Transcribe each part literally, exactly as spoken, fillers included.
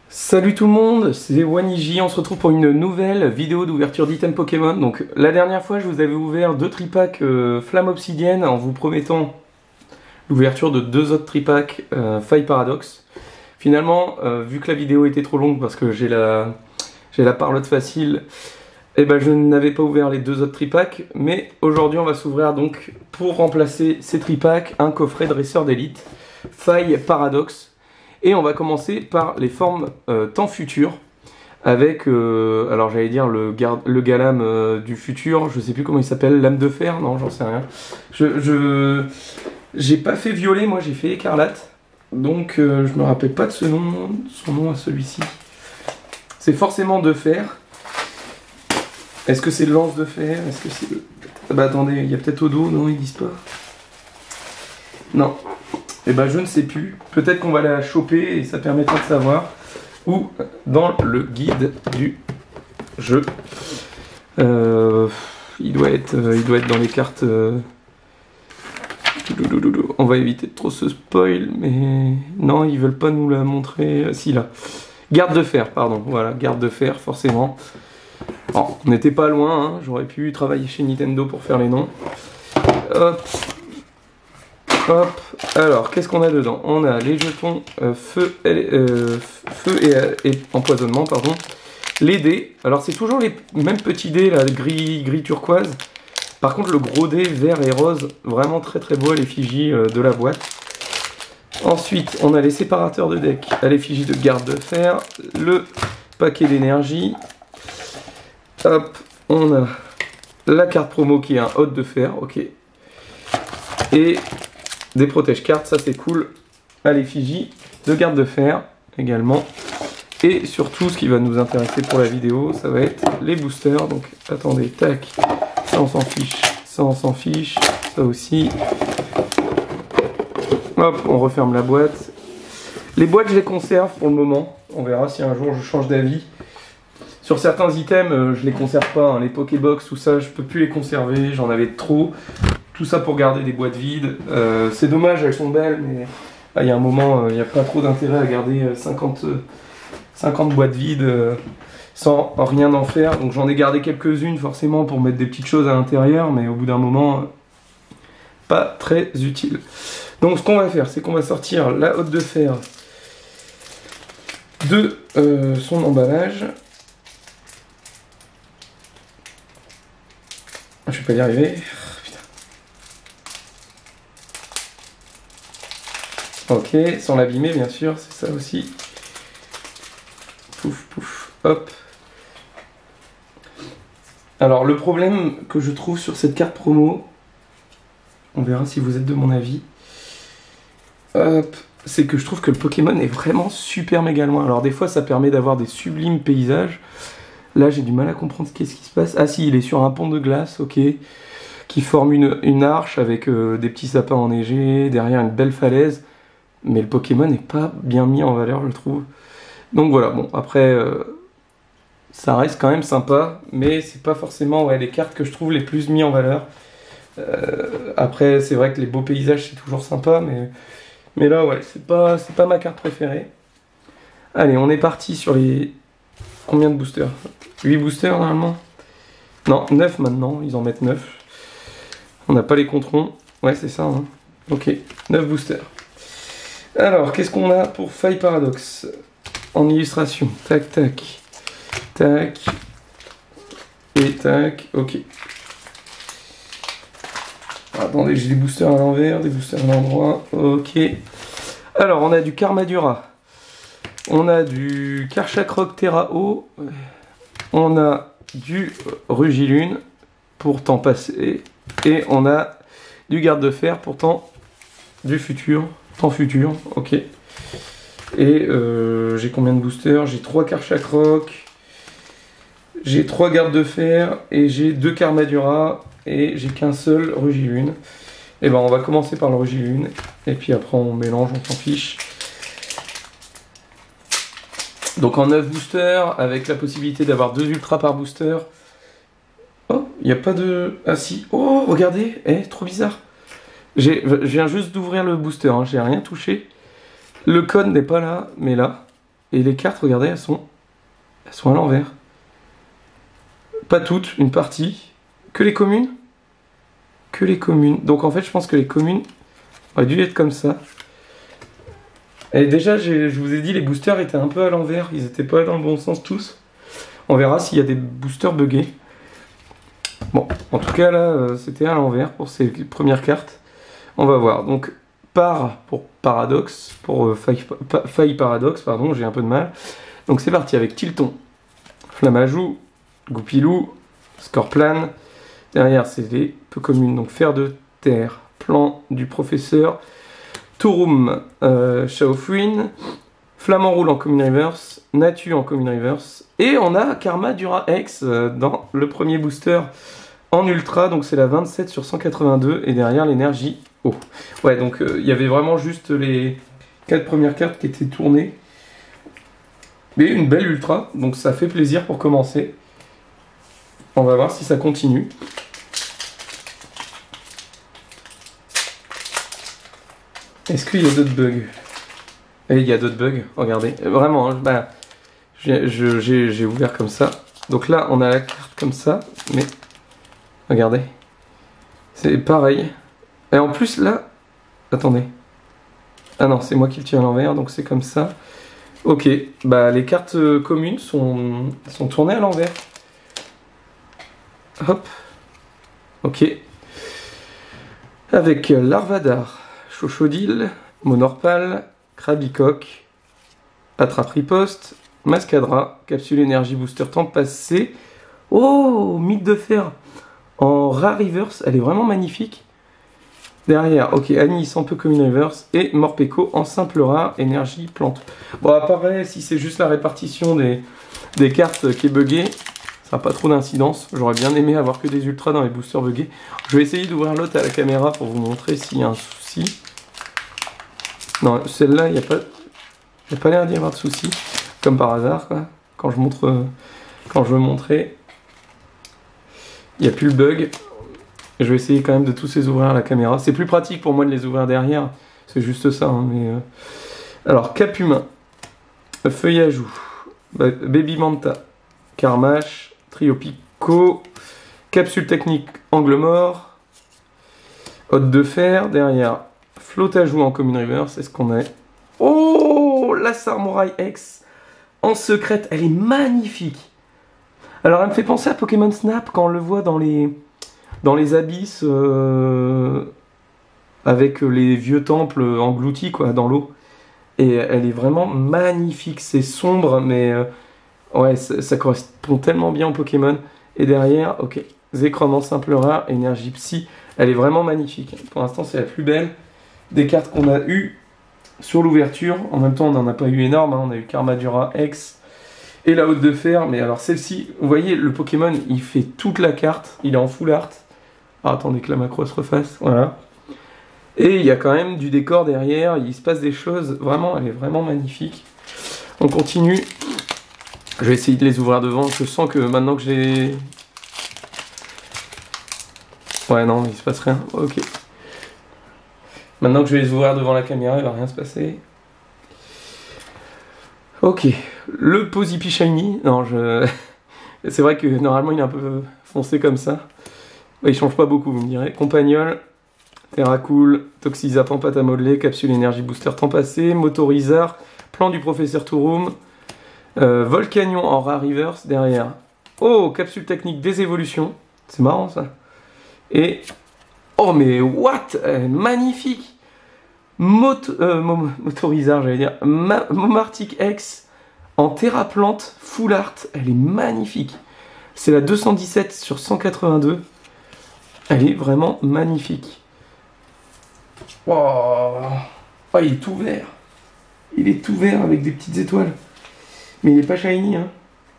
Salut tout le monde, c'est Waniji, on se retrouve pour une nouvelle vidéo d'ouverture d'items Pokémon. Donc la dernière fois je vous avais ouvert deux tripacks euh, Flamme Obsidienne en vous promettant l'ouverture de deux autres tripacks euh, Faille Paradoxe. Finalement, euh, vu que la vidéo était trop longue parce que j'ai la, j'ai la parlotte facile, et ben je n'avais pas ouvert les deux autres tripacks. Mais aujourd'hui on va s'ouvrir donc pour remplacer ces tripacks un coffret dresseur d'élite Faille Paradoxe. Et on va commencer par les formes euh, temps futur, avec, euh, alors j'allais dire le, garde, le Galam euh, du futur, je sais plus comment il s'appelle, lame de fer, non j'en sais rien. Je, je, j'ai pas fait violet, moi j'ai fait écarlate, donc euh, je me rappelle pas de ce nom, son nom à celui-ci. C'est forcément de fer. Est-ce que c'est le lance de fer? Est-ce que c'est le... Ah bah attendez, il y a peut-être Odo, non ils disent pas. Non. Et eh ben je ne sais plus, peut-être qu'on va la choper et ça permettra de savoir, ou dans le guide du jeu. Euh, il, doit être, il doit être dans les cartes. Euh... On va éviter de trop se spoil, mais non, ils veulent pas nous la montrer. Si là, garde de fer, pardon, voilà, garde de fer, forcément. Bon, on n'était pas loin, hein. J'aurais pu travailler chez Nintendo pour faire les noms. Hop. Hop, alors qu'est-ce qu'on a dedans? On a les jetons euh, feu, euh, feu et, et empoisonnement, pardon. Les dés, alors c'est toujours les mêmes petits dés, là, gris, gris turquoise. Par contre, le gros dé vert et rose, vraiment très très beau à l'effigie euh, de la boîte. Ensuite, on a les séparateurs de deck à l'effigie de garde de fer, le paquet d'énergie. Hop, on a la carte promo qui est un hôte de fer, ok. Et des protège-cartes, ça c'est cool, à l'effigie de garde de fer également. Et surtout, ce qui va nous intéresser pour la vidéo, ça va être les boosters. Donc attendez, tac, ça on s'en fiche, ça on s'en fiche, ça aussi. Hop, on referme la boîte. Les boîtes, je les conserve pour le moment. On verra si un jour je change d'avis. Sur certains items, euh, je les conserve pas, hein. Les Pokébox, tout ça, je peux plus les conserver, j'en avais trop. Tout ça pour garder des boîtes vides. Euh, c'est dommage, elles sont belles, mais il y a un moment, il euh, n'y a pas trop d'intérêt à garder cinquante, cinquante boîtes vides euh, sans rien en faire. Donc j'en ai gardé quelques-unes forcément pour mettre des petites choses à l'intérieur, mais au bout d'un moment, euh, pas très utile. Donc ce qu'on va faire, c'est qu'on va sortir la hotte de fer de euh, son emballage. Je vais pas y arriver. Ok, sans l'abîmer bien sûr, c'est ça aussi. Pouf, pouf, hop. Alors le problème que je trouve sur cette carte promo, on verra si vous êtes de mon avis, hop, c'est que je trouve que le Pokémon est vraiment super méga loin. Alors des fois ça permet d'avoir des sublimes paysages. Là j'ai du mal à comprendre qu'est-ce qui se passe. Ah si, il est sur un pont de glace, ok, qui forme une, une arche avec euh, des petits sapins enneigés, derrière une belle falaise. Mais le Pokémon n'est pas bien mis en valeur, je trouve. Donc voilà, bon, après, euh, ça reste quand même sympa, mais c'est pas forcément ouais, les cartes que je trouve les plus mis en valeur. Euh, après, c'est vrai que les beaux paysages, c'est toujours sympa, mais, mais là, ouais, c'est pas, c'est pas ma carte préférée. Allez, on est parti sur les... Combien de boosters? huit boosters, normalement? Non, neuf maintenant, ils en mettent neuf. On n'a pas les controns. Ouais, c'est ça, hein. Ok, neuf boosters. Alors, qu'est-ce qu'on a pour Faille Paradoxe en illustration? Tac, tac, tac, et tac, ok. Attendez, j'ai des boosters à l'envers, des boosters à l'endroit, ok. Alors, on a du Karmadura, on a du Karchakrok Terra-O, on a du Rugilune pour temps passé, et on a du Garde de Fer pour temps du futur. Temps futur, ok. Et euh, j'ai combien de boosters? J'ai trois Karchakrok, j'ai trois gardes de fer et j'ai deux Karmadura et j'ai qu'un seul Rugilune. Et ben on va commencer par le Rugilune et puis après on mélange, on s'en fiche. Donc en neuf boosters avec la possibilité d'avoir deux ultras par booster. Oh, il n'y a pas de... Ah si, oh regardez, eh, trop bizarre. Je viens juste d'ouvrir le booster, hein, j'ai rien touché. Le code n'est pas là, mais là. Et les cartes, regardez, elles sont, elles sont à l'envers. Pas toutes, une partie. Que les communes? Que les communes. Donc en fait, je pense que les communes auraient dû être comme ça. Et déjà, je vous ai dit, les boosters étaient un peu à l'envers. Ils n'étaient pas dans le bon sens tous. On verra s'il y a des boosters buggés. Bon, en tout cas, là, c'était à l'envers pour ces premières cartes. On va voir. Donc, par pour paradoxe, pour euh, faille, pa, faille paradoxe, pardon, j'ai un peu de mal. Donc, c'est parti avec Tilton, Flammajou, Goupilou, Scorplan. Derrière, c'est les peu communes. Donc, Fer de terre, Plan du professeur, Touroum, euh, Shaofwin, Flamant roule en commune reverse, Natu en commune reverse, et on a Karma Dura X euh, dans le premier booster en ultra, donc c'est la vingt-sept sur cent quatre-vingt-deux, et derrière l'énergie haut. Ouais, donc il euh, y avait vraiment juste les quatre premières cartes qui étaient tournées, mais une belle ultra, donc ça fait plaisir pour commencer. On va voir si ça continue. Est-ce qu'il y a d'autres bugs? Et il y a d'autres bugs, regardez. Vraiment, hein, bah, j'ai ouvert comme ça. Donc là, on a la carte comme ça, mais regardez. C'est pareil. Et en plus, là, attendez. Ah non, c'est moi qui le tiens à l'envers, donc c'est comme ça. Ok, bah les cartes euh, communes sont, sont tournées à l'envers. Hop. Ok. Avec Larvadar, Chochodile, Monorpal, Krabicoque, Attrape-Riposte, Mascadra, Capsule Énergie Booster temps passé. Oh, Mythe de Fer en rare reverse, elle est vraiment magnifique. Derrière, ok, Anis en peu commune reverse et Morpeko en simple rare, énergie plante. Bon, apparaît, si c'est juste la répartition des, des cartes qui est buggée, ça n'a pas trop d'incidence. J'aurais bien aimé avoir que des ultras dans les boosters buggés. Je vais essayer d'ouvrir l'autre à la caméra pour vous montrer s'il y a un souci. Non, celle-là, il n'y a pas, il n'y a pas l'air d'y avoir de souci, comme par hasard, quoi. Quand je montre, euh, quand je veux montrer, il n'y a plus le bug. Je vais essayer quand même de tous les ouvrir à la caméra. C'est plus pratique pour moi de les ouvrir derrière, c'est juste ça. Hein, mais euh... alors, Cap Humain, Feuillajou, Baby Manta, Carmache, Trio Pico, Capsule Technique Angle Mort, Hôte de Fer, derrière. Flottajou en commune reverse, est-ce qu'on a... Oh, la Samouraï X en secrète, elle est magnifique. Alors elle me fait penser à Pokémon Snap quand on le voit dans les, dans les abysses euh, avec les vieux temples engloutis quoi, dans l'eau. Et elle est vraiment magnifique, c'est sombre mais euh, ouais, ça, ça correspond tellement bien au Pokémon. Et derrière, ok, Zekrom en simple rare, énergie psy, elle est vraiment magnifique. Pour l'instant c'est la plus belle des cartes qu'on a eu sur l'ouverture. En même temps on n'en a pas eu énorme, hein. On a eu Karma Dura X et la Hôte de Fer, mais alors celle-ci, vous voyez le Pokémon il fait toute la carte, il est en full art. Ah, attendez que la macro se refasse, voilà. Et il y a quand même du décor derrière, il se passe des choses, vraiment elle est vraiment magnifique. On continue, je vais essayer de les ouvrir devant, je sens que maintenant que j'ai... Ouais non, il se passe rien, ok. Maintenant que je vais les ouvrir devant la caméra, il va rien se passer. Ok, le Pozipi Shiny. Non, je... c'est vrai que normalement il est un peu foncé comme ça. Il change pas beaucoup, vous me direz. Compagnol, Terracool, Toxizap en pâte à modeler, Capsule Énergie Booster temps passé, Motorizar, Plan du Professeur Touroum, euh, Volcanion en rare reverse derrière. Oh, Capsule Technique des évolutions. C'est marrant ça. Et... Oh mais what, euh, magnifique. Mot euh, Motorizar, j'allais dire. Ma Momartic X en Terraplante full art. Elle est magnifique. C'est la deux cent dix-sept sur cent quatre-vingt-deux. Elle est vraiment magnifique. Wow. Oh, il est tout vert. Il est tout vert avec des petites étoiles. Mais il est pas shiny, hein.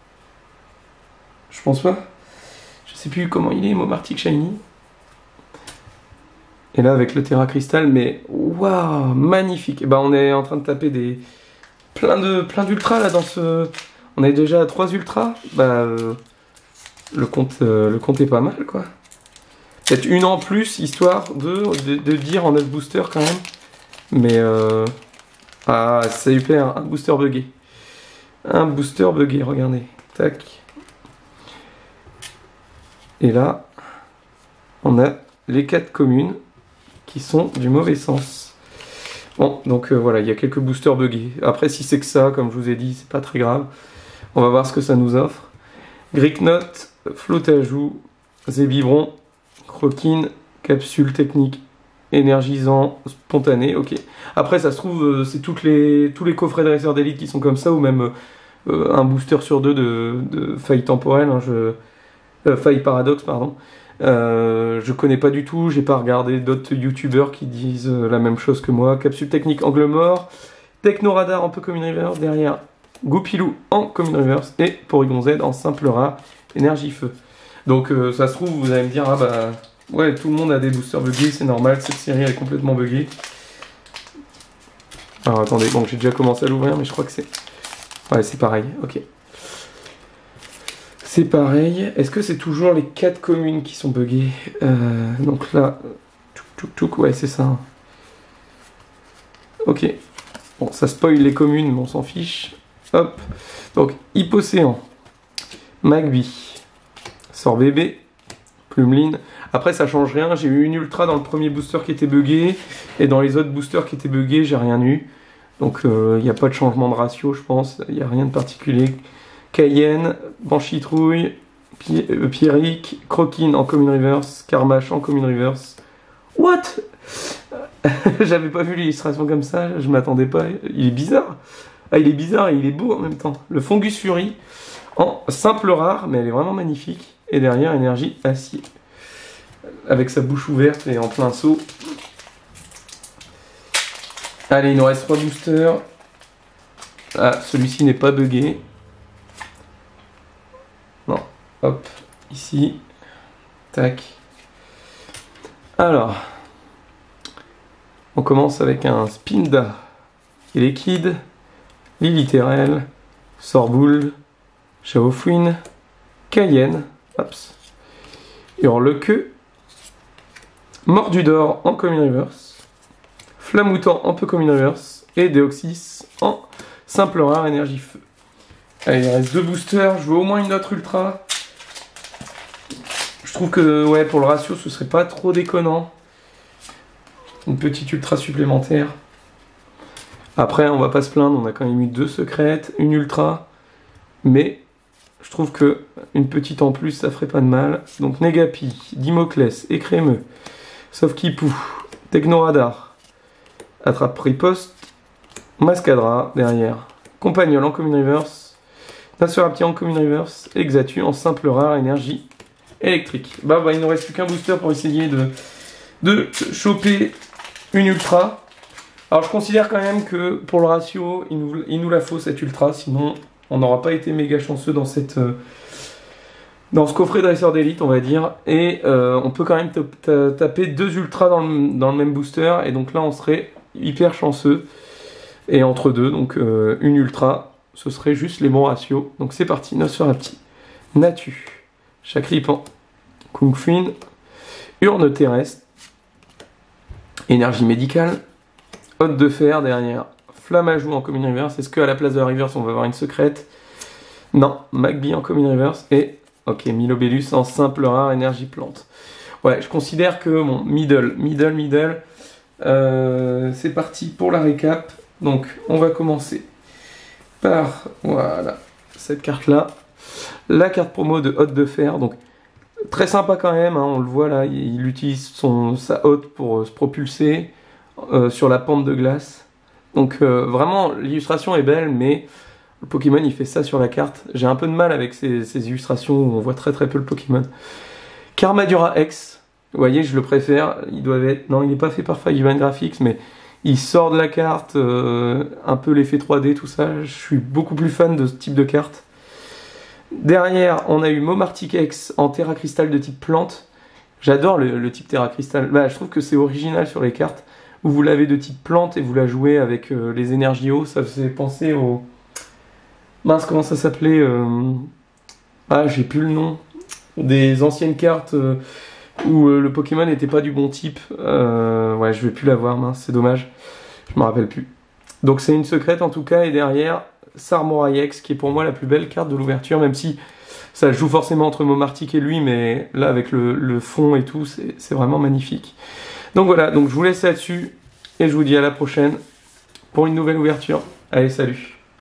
Je pense pas. Je sais plus comment il est, Momartic Shiny. Et là avec le Terra Crystal, mais waouh, magnifique. Et ben on est en train de taper des plein de plein d'ultras là dans ce. On est déjà à trois ultras. Bah euh... le compte euh, le compte est pas mal quoi. Peut-être une en plus histoire de, de, de dire en neuf boosters quand même. Mais euh... ah c'est super, un booster buggé. un booster buggé, regardez. Tac. Et là, on a les quatre communes qui sont du mauvais sens. Bon, donc euh, voilà, il y a quelques boosters buggés. Après, si c'est que ça, comme je vous ai dit, c'est pas très grave. On va voir ce que ça nous offre. Gricknote, Flottajout, Zébibron, Croquine, Capsule technique, énergisant, spontané, ok. Après, ça se trouve, euh, c'est toutes les, tous les coffrets de dresseurs d'élite qui sont comme ça, ou même euh, un booster sur deux de, de faille temporelle, hein, je, euh, faille paradoxe, pardon. Euh, je connais pas du tout, j'ai pas regardé d'autres youtubeurs qui disent euh, la même chose que moi. Capsule technique angle mort, Technoradar en peu commune reverse, derrière Goupilou en commune reverse, et Porygon Z en simple rare, énergie feu. Donc euh, ça se trouve, vous allez me dire, ah bah ouais, tout le monde a des boosters buggés, c'est normal, cette série elle est complètement buggée. Alors attendez, bon j'ai déjà commencé à l'ouvrir, mais je crois que c'est... Ouais, c'est pareil, ok. C'est pareil. Est-ce que c'est toujours les quatre communes qui sont buggées? euh, Donc là, tchouk tchouk tchouk, ouais, c'est ça. Ok. Bon, ça spoil les communes, mais on s'en fiche. Hop. Donc, Hippocéan, Magby, Sorbébé, Plumeline. Après, ça change rien. J'ai eu une ultra dans le premier booster qui était buggé. Et dans les autres boosters qui étaient buggés, j'ai rien eu. Donc, il euh, n'y a pas de changement de ratio, je pense. Il n'y a rien de particulier. Cayenne, Banchitrouille, Pi euh, Pierrick, Croquine en commune reverse, Carmache en commune reverse. What? J'avais pas vu l'illustration comme ça, je m'attendais pas. Il est bizarre. Ah, il est bizarre et il est beau en même temps. Le Fungus Fury en simple rare, mais elle est vraiment magnifique. Et derrière, énergie acier. Avec sa bouche ouverte et en plein saut. Allez, il nous reste trois boosters. Ah, celui-ci n'est pas buggé. Non, hop, ici, tac. Alors, on commence avec un Spinda, qui est liquide, Lilithérel, Sorboule, Chaofouine, Cayenne, hops, Hurlequeux, Mordudor en commune reverse, Flamoutant en peu commune reverse, et Deoxys en simple rare énergie feu. Allez, il reste deux boosters, je veux au moins une autre ultra. Je trouve que ouais, pour le ratio, ce serait pas trop déconnant. Une petite ultra supplémentaire. Après, on va pas se plaindre, on a quand même eu deux secrètes, une ultra. Mais je trouve que une petite en plus, ça ferait pas de mal. Donc Negapi, Dimoclès, Écrémeux, Sauf-Kipou, Technoradar, Attrape Riposte, Mascadra derrière, Compagnol en commune reverse, Nassurapti en commune reverse, Exatu en simple rare énergie électrique. Bah, bah il ne reste plus qu'un booster pour essayer de, de choper une ultra. Alors je considère quand même que pour le ratio, il nous, il nous la faut cette ultra, sinon on n'aura pas été méga chanceux dans cette... Euh, dans ce coffret dresseur d'élite, on va dire, et euh, on peut quand même taper deux ultras dans le, dans le même booster, et donc là on serait hyper chanceux, et entre deux, donc euh, une ultra, ce serait juste les bons ratios. Donc c'est parti, Nosferapti, Natu, Chakripan, Kungfuin, Urne terrestre, Énergie médicale, Hôte de fer derrière, Flammajou en commune reverse. Est-ce qu'à la place de la reverse on va avoir une secrète? Non, Magby en commune reverse, et ok, Milobellus en simple rare énergie plante. Ouais, je considère que mon middle, middle, middle, euh, c'est parti pour la récap. Donc on va commencer par, voilà, cette carte-là. La carte promo de Hôte de fer, donc très sympa quand même, hein, on le voit là, il utilise son, sa hotte pour euh, se propulser euh, sur la pente de glace. Donc euh, vraiment, l'illustration est belle, mais le Pokémon il fait ça sur la carte. J'ai un peu de mal avec ces, ces illustrations où on voit très très peu le Pokémon. Karmadura X, vous voyez, je le préfère, il doit être... Non, il n'est pas fait par Five Event Graphics, mais il sort de la carte, euh, un peu l'effet trois D, tout ça. Je suis beaucoup plus fan de ce type de carte. Derrière, on a eu Momartic X en Terra Crystal de type plante. J'adore le, le type Terra Crystal. Bah, je trouve que c'est original sur les cartes, où vous l'avez de type plante et vous la jouez avec euh, les énergies eau. Ça faisait penser au... Mince, comment ça s'appelait euh... Ah, j'ai plus le nom. Des anciennes cartes... Euh... où euh, le Pokémon n'était pas du bon type. Euh, ouais, je vais plus l'avoir, mince, c'est dommage. Je me rappelle plus. Donc c'est une secrète en tout cas, et derrière, Sarmoraiex, qui est pour moi la plus belle carte de l'ouverture, même si ça joue forcément entre Momartic et lui, mais là avec le, le fond et tout, c'est vraiment magnifique. Donc voilà, donc je vous laisse là-dessus, et je vous dis à la prochaine pour une nouvelle ouverture. Allez, salut!